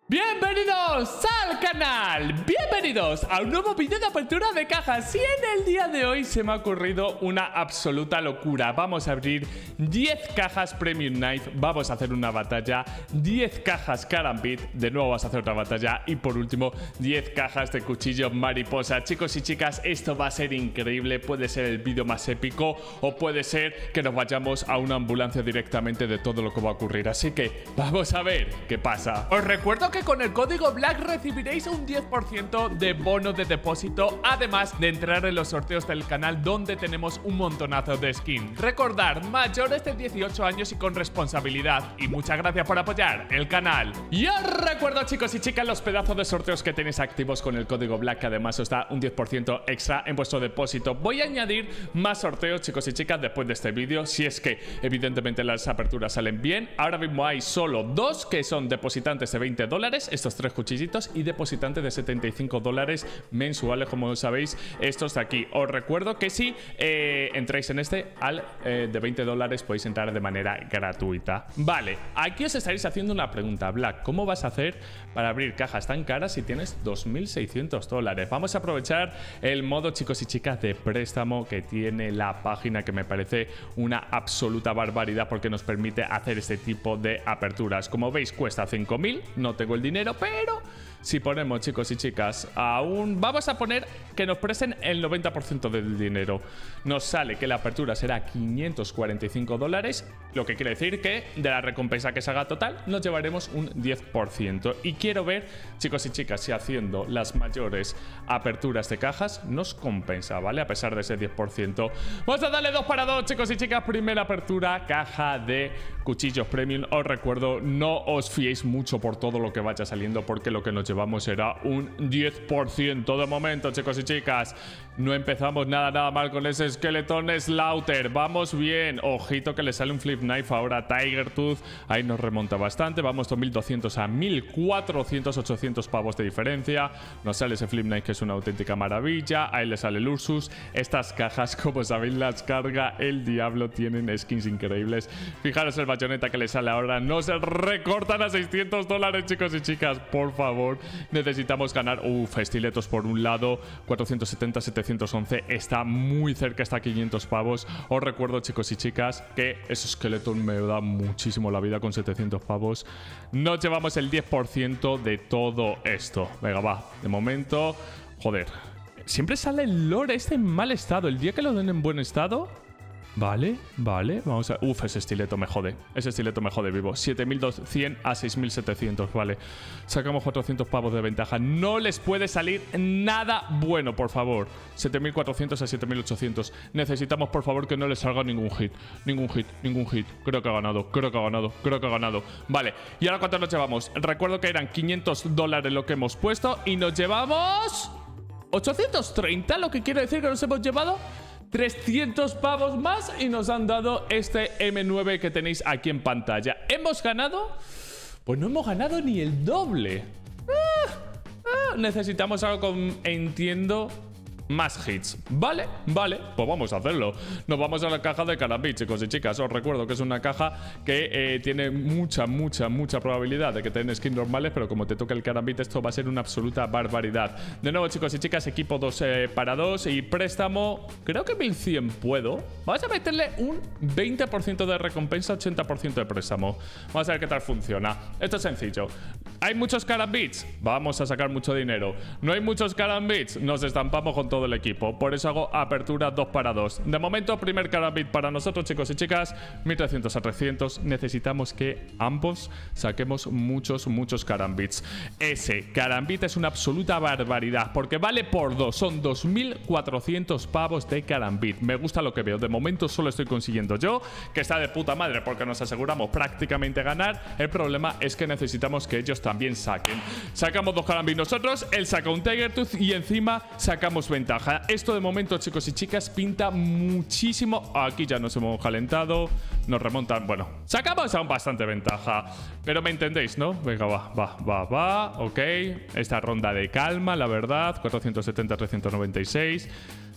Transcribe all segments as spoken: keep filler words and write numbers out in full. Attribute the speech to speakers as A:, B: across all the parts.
A: Bienvenidos al canal, bienvenidos a un nuevo vídeo de apertura de cajas. Y en el día de hoy se me ha ocurrido una absoluta locura. Vamos a abrir diez cajas Premium Knife, vamos a hacer una batalla, diez cajas Karambit, de nuevo vamos a hacer otra batalla y por último diez cajas de cuchillo mariposa. Chicos y chicas, esto va a ser increíble, puede ser el vídeo más épico o puede ser que nos vayamos a una ambulancia directamente de todo lo que va a ocurrir. Así que vamos a ver qué pasa. Os recuerdo que que con el código Black recibiréis un diez por ciento de bono de depósito, además de entrar en los sorteos del canal donde tenemos un montonazo de skins. Recordar, mayores de dieciocho años y con responsabilidad. Y muchas gracias por apoyar el canal. Y os recuerdo, chicos y chicas, los pedazos de sorteos que tenéis activos con el código Black, que además os da un diez por ciento extra en vuestro depósito. Voy a añadir más sorteos, chicos y chicas, después de este vídeo, si es que evidentemente las aperturas salen bien. Ahora mismo hay solo dos que son depositantes de veinte dólares, estos tres cuchillitos, y depositantes de setenta y cinco dólares mensuales, como sabéis, estos de aquí. Os recuerdo que si eh, entráis en este al eh, de veinte dólares podéis entrar de manera gratuita. Vale, aquí os estaréis haciendo una pregunta, Black, ¿cómo vas a hacer para abrir cajas tan caras si tienes dos mil seiscientos dólares? Vamos a aprovechar el modo, chicos y chicas, de préstamo que tiene la página, que me parece una absoluta barbaridad porque nos permite hacer este tipo de aperturas. Como veis, cuesta cinco mil, no tengo el dinero, pero si ponemos, chicos y chicas, aún vamos a poner que nos presten el noventa por ciento del dinero, nos sale que la apertura será quinientos cuarenta y cinco dólares, lo que quiere decir que de la recompensa que se haga total nos llevaremos un diez por ciento. Y quiero ver, chicos y chicas, si haciendo las mayores aperturas de cajas nos compensa, ¿vale? A pesar de ese diez por ciento. Vamos a darle dos para dos, chicos y chicas. Primera apertura, caja de cuchillos premium. Os recuerdo, no os fiéis mucho por todo lo que vaya saliendo, porque lo que nos llevamos será un diez por ciento de momento, chicos y chicas. No empezamos nada, nada mal con ese Skeleton Slaughter. Vamos bien. Ojito que le sale un Flip Knife ahora a Tiger Tooth. Ahí nos remonta bastante. Vamos de mil doscientos a mil cuatrocientos, ochocientos pavos de diferencia. Nos sale ese Flip Knife, que es una auténtica maravilla. Ahí le sale el Ursus. Estas cajas, como sabéis, las carga el diablo. Tienen skins increíbles. Fijaros el bayoneta que le sale ahora. No se recortan a seiscientos dólares, chicos y chicas. Por favor, necesitamos ganar. Uf, estiletos por un lado. cuatrocientos setenta, setecientos once. Está muy cerca, está a quinientos pavos. Os recuerdo, chicos y chicas, que ese Skeleton me da muchísimo la vida con setecientos pavos. Nos llevamos el diez por ciento de todo esto. Venga, va. De momento, joder. Siempre sale el lore este en mal estado. El día que lo den en buen estado... Vale, vale, vamos a... Uf, ese estileto me jode. Ese estileto me jode vivo. siete mil cien a seis mil setecientos, vale. Sacamos cuatrocientos pavos de ventaja. No les puede salir nada bueno, por favor. siete mil cuatrocientos a siete mil ochocientos. Necesitamos, por favor, que no les salga ningún hit. Ningún hit, ningún hit. Creo que ha ganado, creo que ha ganado, creo que ha ganado. Vale, ¿y ahora cuánto nos llevamos? Recuerdo que eran quinientos dólares lo que hemos puesto y nos llevamos... ochocientos treinta, lo que quiere decir que nos hemos llevado... trescientos pavos más y nos han dado este eme nueve que tenéis aquí en pantalla. ¿Hemos ganado? Pues no hemos ganado ni el doble. Ah, ah, necesitamos algo con, entiendo, más hits. Vale, vale, pues vamos a hacerlo. Nos vamos a la caja de Karambit, chicos y chicas. Os recuerdo que es una caja que eh, tiene mucha, mucha, mucha probabilidad de que tengan skins normales, pero como te toca el Karambit, esto va a ser una absoluta barbaridad. De nuevo, chicos y chicas, equipo dos eh, para dos y préstamo, creo que mil cien puedo. Vamos a meterle un veinte por ciento de recompensa, ochenta por ciento de préstamo. Vamos a ver qué tal funciona. Esto es sencillo. ¿Hay muchos Karambits? Vamos a sacar mucho dinero. ¿No hay muchos Karambits? Nos estampamos con todo el equipo. Por eso hago apertura dos para dos. De momento, primer Karambit para nosotros, chicos y chicas. mil trescientos a trescientos. Necesitamos que ambos saquemos muchos, muchos Karambits. Ese Karambit es una absoluta barbaridad porque vale por dos. Son dos mil cuatrocientos pavos de Karambit. Me gusta lo que veo. De momento solo estoy consiguiendo yo, que está de puta madre porque nos aseguramos prácticamente ganar. El problema es que necesitamos que ellos también saquen. Sacamos dos Karambit nosotros, él saca un Tiger Tooth y encima sacamos ventaja. Esto de momento, chicos y chicas, pinta muchísimo. Aquí ya nos hemos calentado. Nos remontan, bueno, sacamos aún bastante ventaja, pero me entendéis, ¿no? Venga, va, va, va, va. Ok, esta ronda de calma, la verdad. Cuatrocientos setenta, trescientos noventa y seis.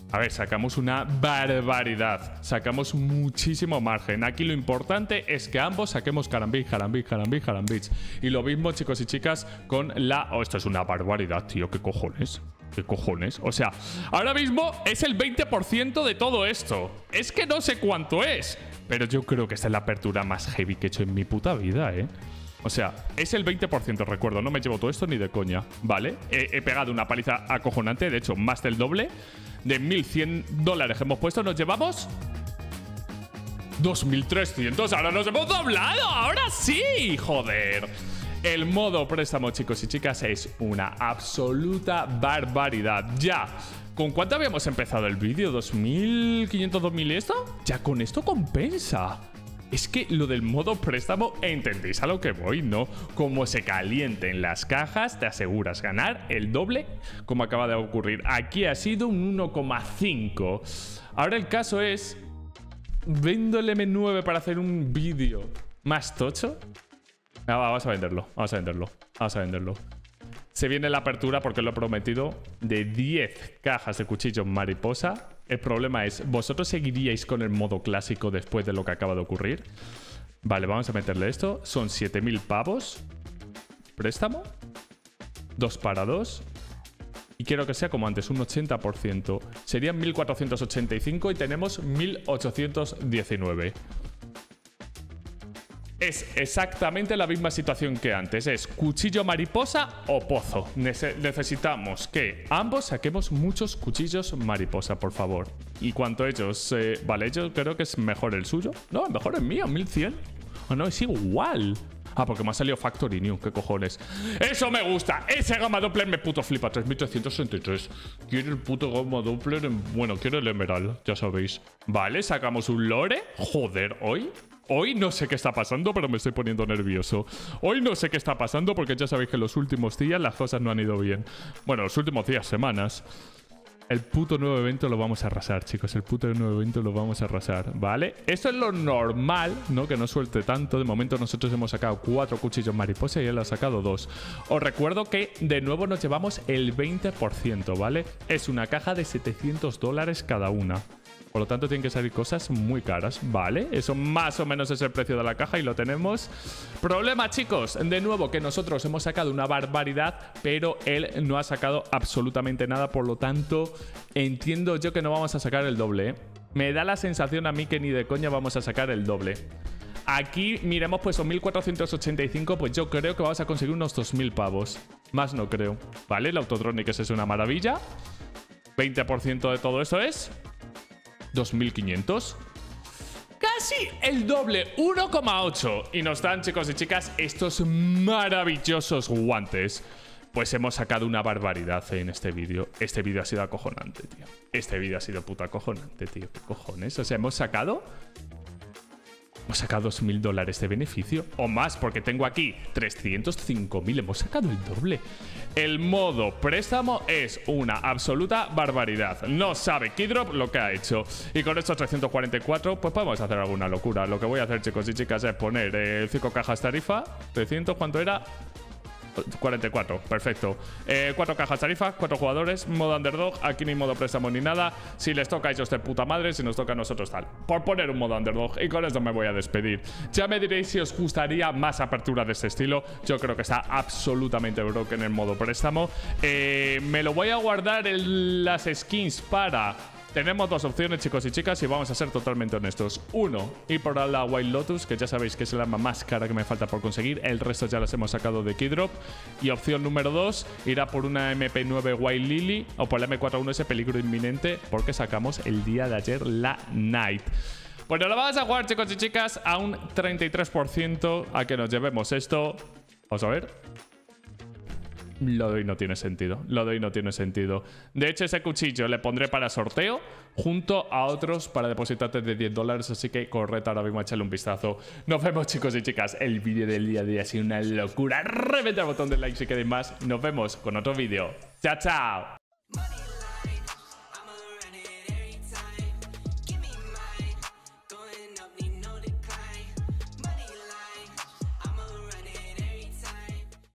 A: A ver, sacamos una barbaridad. Sacamos muchísimo margen. Aquí lo importante es que ambos saquemos carambit, carambit, carambit, carambit. Y lo mismo, chicos y chicas, con la... Oh, esto es una barbaridad, tío. ¿Qué cojones? ¿Qué cojones? O sea, ahora mismo es el veinte por ciento de todo esto. Es que no sé cuánto es. Pero yo creo que esta es la apertura más heavy que he hecho en mi puta vida, ¿eh? O sea, es el veinte por ciento, recuerdo. No me llevo todo esto ni de coña, ¿vale? He, he pegado una paliza acojonante. De hecho, más del doble. De mil cien dólares que hemos puesto, nos llevamos dos mil trescientos. Ahora nos hemos doblado. Ahora sí, joder. El modo préstamo, chicos y chicas, es una absoluta barbaridad. Ya, ¿con cuánto habíamos empezado el vídeo? ¿dos mil quinientos, dos mil y esto? Ya con esto compensa. Es que lo del modo préstamo, entendéis a lo que voy, ¿no? Como se calienten las cajas, te aseguras ganar el doble, como acaba de ocurrir. Aquí ha sido un uno coma cinco. Ahora el caso es, ¿vendo el eme nueve para hacer un vídeo más tocho? Ah, vamos a venderlo, vamos a venderlo, vamos a venderlo. Se viene la apertura, porque lo he prometido, de diez cajas de cuchillo mariposa. El problema es, ¿vosotros seguiríais con el modo clásico después de lo que acaba de ocurrir? Vale, vamos a meterle esto. Son siete mil pavos. Préstamo. dos para dos. Y quiero que sea como antes, un ochenta por ciento. Serían mil cuatrocientos ochenta y cinco y tenemos mil ochocientos diecinueve. Es exactamente la misma situación que antes. Es cuchillo mariposa o pozo. Nece- necesitamos que ambos saquemos muchos cuchillos mariposa, por favor. Y cuanto a ellos... Eh, vale, yo creo que es mejor el suyo. No, mejor el mío, mil cien. Oh, no, es igual. Ah, porque me ha salido Factory New. ¿Qué cojones? ¡Eso me gusta! Ese Gamma Doppler me puto flipa. tres mil trescientos sesenta y tres. Quiero el puto Gamma Doppler en... Bueno, quiero el Emerald, ya sabéis. Vale, sacamos un lore. Joder, hoy... Hoy no sé qué está pasando, pero me estoy poniendo nervioso. Hoy no sé qué está pasando porque ya sabéis que los últimos días las cosas no han ido bien. Bueno, los últimos días, semanas. El puto nuevo evento lo vamos a arrasar, chicos. El puto nuevo evento lo vamos a arrasar, ¿vale? Esto es lo normal, ¿no? Que no suelte tanto. De momento nosotros hemos sacado cuatro cuchillos mariposa y él ha sacado dos. Os recuerdo que de nuevo nos llevamos el veinte por ciento, ¿vale? Es una caja de setecientos dólares cada una. Por lo tanto, tienen que salir cosas muy caras, ¿vale? Eso más o menos es el precio de la caja y lo tenemos. Problema, chicos, de nuevo, que nosotros hemos sacado una barbaridad, pero él no ha sacado absolutamente nada. Por lo tanto, entiendo yo que no vamos a sacar el doble, ¿eh? Me da la sensación a mí que ni de coña vamos a sacar el doble. Aquí, miremos, pues son mil cuatrocientos ochenta y cinco, pues yo creo que vamos a conseguir unos dos mil pavos. Más no creo, ¿vale? El Autotronic es una maravilla. veinte por ciento de todo eso es... dos mil quinientos. Casi el doble, uno coma ocho. Y nos dan, chicos y chicas, estos maravillosos guantes. Pues hemos sacado una barbaridad en este vídeo. Este vídeo ha sido acojonante, tío. Este vídeo ha sido puta acojonante, tío. ¿Qué cojones? O sea, hemos sacado... Hemos sacado dos mil dólares de beneficio. O más, porque tengo aquí trescientos cinco mil. Hemos sacado el doble. El modo préstamo es una absoluta barbaridad. No sabe Keydrop lo que ha hecho. Y con estos trescientos cuarenta y cuatro, pues podemos hacer alguna locura. Lo que voy a hacer, chicos y chicas, es poner eh, cinco cajas tarifa. trescientos, ¿cuánto era? cuarenta y cuatro, perfecto. eh, cuatro cajas tarifa, cuatro jugadores, modo underdog. Aquí ni modo préstamo ni nada. Si les toca a ellos de puta madre, si nos toca a nosotros tal. Por poner un modo underdog. Y con esto me voy a despedir. Ya me diréis si os gustaría más apertura de este estilo. Yo creo que está absolutamente broken en el modo préstamo. eh, Me lo voy a guardar en las skins para... Tenemos dos opciones, chicos y chicas, y vamos a ser totalmente honestos. Uno, ir por la White Lotus, que ya sabéis que es el arma más cara que me falta por conseguir. El resto ya las hemos sacado de Keydrop. Y opción número dos, irá por una eme pe nueve White Lily o por la eme cuarenta y uno ese peligro inminente, porque sacamos el día de ayer la Night. Bueno, lo vamos a jugar, chicos y chicas, a un treinta y tres por ciento a que nos llevemos esto. Vamos a ver. Lo de hoy no tiene sentido. Lo de hoy no tiene sentido. De hecho, ese cuchillo le pondré para sorteo junto a otros para depositarte de diez dólares. Así que corred ahora mismo a echarle un vistazo. Nos vemos, chicos y chicas. El vídeo del día de hoy ha sido una locura. Reventa el botón de like si queréis más. Nos vemos con otro vídeo. Chao, chao.